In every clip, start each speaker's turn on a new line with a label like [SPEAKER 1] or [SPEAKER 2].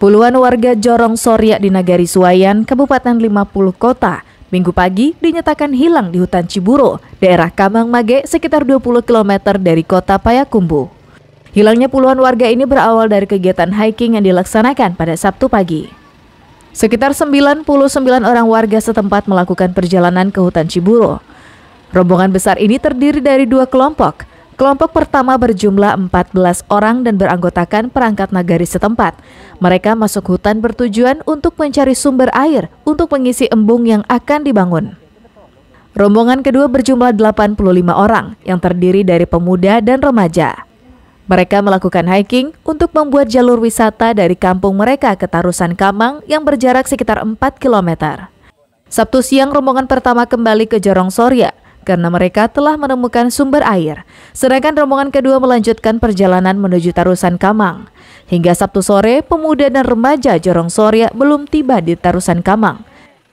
[SPEAKER 1] Puluhan warga Jorong Soria di Nagari Suayan, Kabupaten 50 Kota, Minggu pagi dinyatakan hilang di hutan Ciburo, daerah Kamang Mage, sekitar 20 km dari kota Payakumbuh. Hilangnya puluhan warga ini berawal dari kegiatan hiking yang dilaksanakan pada Sabtu pagi. Sekitar 99 orang warga setempat melakukan perjalanan ke hutan Ciburo. Rombongan besar ini terdiri dari dua kelompok. Kelompok pertama berjumlah 14 orang dan beranggotakan perangkat nagari setempat. Mereka masuk hutan bertujuan untuk mencari sumber air untuk mengisi embung yang akan dibangun. Rombongan kedua berjumlah 85 orang yang terdiri dari pemuda dan remaja. Mereka melakukan hiking untuk membuat jalur wisata dari kampung mereka ke Tarusan Kamang yang berjarak sekitar 4 km. Sabtu siang rombongan pertama kembali ke Jorong Soria karena mereka telah menemukan sumber air. Sedangkan rombongan kedua melanjutkan perjalanan menuju Tarusan Kamang. Hingga Sabtu sore, pemuda dan remaja Jorong Soria belum tiba di Tarusan Kamang.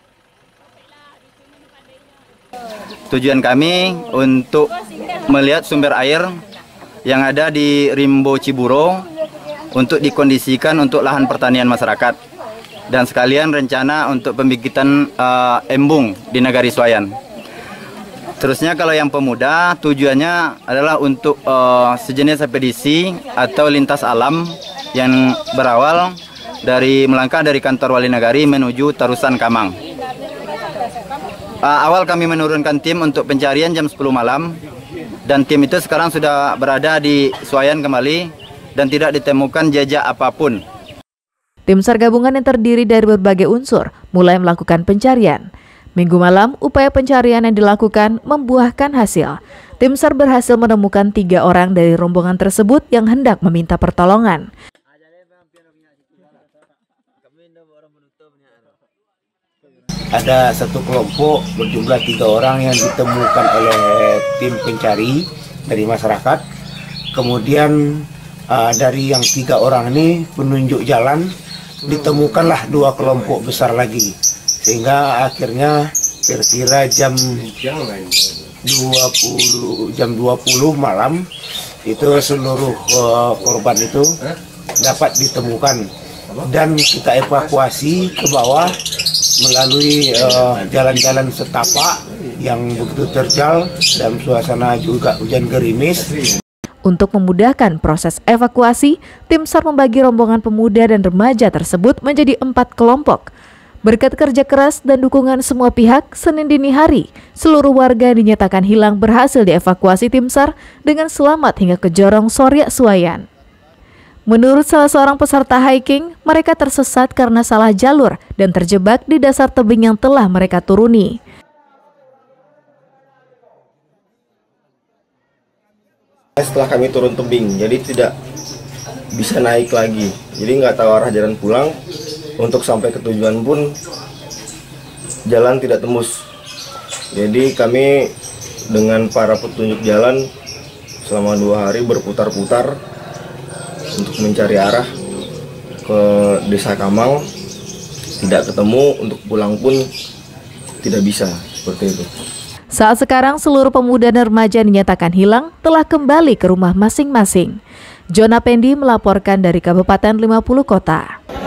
[SPEAKER 2] Tujuan kami untuk melihat sumber air yang ada di Rimbo Ciburo untuk dikondisikan untuk lahan pertanian masyarakat dan sekalian rencana untuk pembibitan embung di Nagari Suayan. Terusnya kalau yang pemuda tujuannya adalah untuk sejenis ekspedisi atau lintas alam yang berawal dari melangkah dari kantor Wali Nagari menuju Tarusan Kamang. Awal kami menurunkan tim untuk pencarian jam 10 malam dan tim itu sekarang sudah berada di Suayan kembali dan tidak ditemukan jejak apapun.
[SPEAKER 1] Tim SAR gabungan yang terdiri dari berbagai unsur mulai melakukan pencarian. Minggu malam, upaya pencarian yang dilakukan membuahkan hasil. Tim SAR berhasil menemukan 3 orang dari rombongan tersebut yang hendak meminta pertolongan.
[SPEAKER 3] Ada satu kelompok berjumlah 3 orang yang ditemukan oleh tim pencari dari masyarakat. Kemudian dari yang 3 orang ini penunjuk jalan ditemukanlah 2 kelompok besar lagi. Sehingga akhirnya kira-kira jam 20 malam itu seluruh korban itu dapat ditemukan dan kita evakuasi ke bawah melalui jalan-jalan setapak yang begitu terjal dan suasana juga hujan gerimis.
[SPEAKER 1] Untuk memudahkan proses evakuasi, tim SAR membagi rombongan pemuda dan remaja tersebut menjadi 4 kelompok. Berkat kerja keras dan dukungan semua pihak, Senin dini hari, seluruh warga yang dinyatakan hilang berhasil dievakuasi tim SAR dengan selamat hingga ke Jorong Soria Suayan. Menurut salah seorang peserta hiking, mereka tersesat karena salah jalur dan terjebak di dasar tebing yang telah mereka turuni.
[SPEAKER 4] Setelah kami turun tebing, jadi tidak bisa naik lagi. Jadi nggak tahu arah jalan pulang. Untuk sampai ke tujuan pun jalan tidak tembus. Jadi kami dengan para petunjuk jalan selama 2 hari berputar-putar untuk mencari arah ke Desa Kamang. Tidak ketemu, untuk pulang pun tidak bisa, seperti itu.
[SPEAKER 1] Saat sekarang seluruh pemuda dan remaja yang dinyatakan hilang telah kembali ke rumah masing-masing. Jona Pendi melaporkan dari Kabupaten 50 Kota.